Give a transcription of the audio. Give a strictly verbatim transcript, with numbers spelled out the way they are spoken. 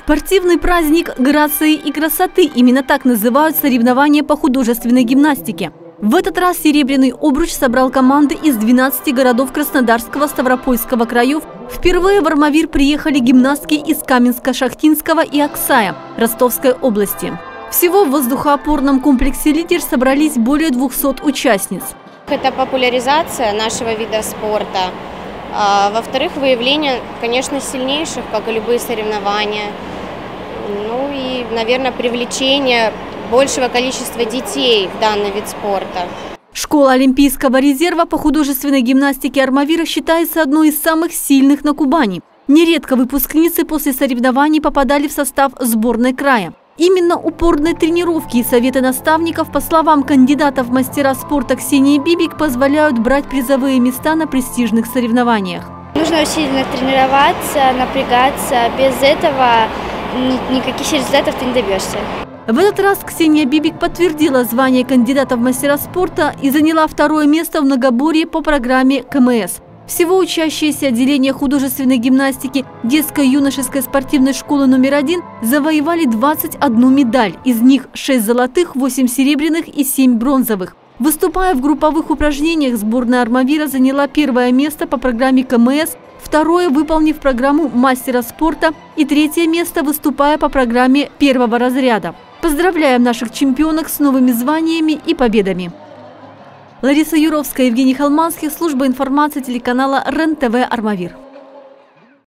Спортивный праздник грации и красоты – именно так называют соревнования по художественной гимнастике. В этот раз серебряный обруч собрал команды из двенадцати городов Краснодарского, Ставропольского краев. Впервые в Армавир приехали гимнастки из Каменска-Шахтинского и Аксая Ростовской области. Всего в воздухоопорном комплексе «Лидер» собрались более двухсот участниц. Это популяризация нашего вида спорта. А, во-вторых, выявление, конечно, сильнейших, как и любые соревнования. Ну и, наверное, привлечение большего количества детей в данный вид спорта. Школа Олимпийского резерва по художественной гимнастике Армавира считается одной из самых сильных на Кубани. Нередко выпускницы после соревнований попадали в состав сборной края. Именно упорные тренировки и советы наставников, по словам кандидатов в мастера спорта Ксении Бибик, позволяют брать призовые места на престижных соревнованиях. Нужно усиленно тренироваться, напрягаться. Без этого никаких результатов ты не добьешься. В этот раз Ксения Бибик подтвердила звание кандидата в мастера спорта и заняла второе место в многоборье по программе ка эм эс. Всего учащиеся отделения художественной гимнастики детской юношеской спортивной школы номер один завоевали двадцать одну медаль, из них шесть золотых, восемь серебряных и семь бронзовых. Выступая в групповых упражнениях, сборная Армавира заняла первое место по программе ка эм эс, второе, выполнив программу мастера спорта, и третье место, выступая по программе первого разряда. Поздравляем наших чемпионок с новыми званиями и победами. Лариса Юровская, Евгений Холманский, служба информации телеканала РЕН-ТВ Армавир.